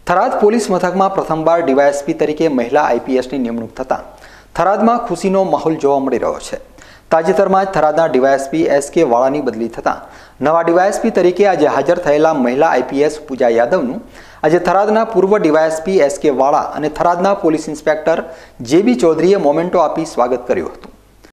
Tharad police મથકમાં પ્રથમવાર DYSP તરીકે મહિલા આઈપીએસની નિમણૂક થતાં થરાદમાં ખુશીનો માહોલ જોવા મળી રહ્યો છે। તાજેતરમાં જ થરાદના ડીવાયએસપી એસ.કે. વાળાની બદલી થતાં નવા ડીવાયએસપી તરીકે આજે હાજર થયેલા મહિલા આઈપીએસ પૂજા યાદવનું આજે થરાદના પૂર્વ ડીવાયએસપી એસ.કે. વાળા અને થરાદના પોલીસ ઇન્સ્પેક્ટર જે.બી. ચૌધરીએ મોમેન્ટો આપી સ્વાગત કર્યું હતું।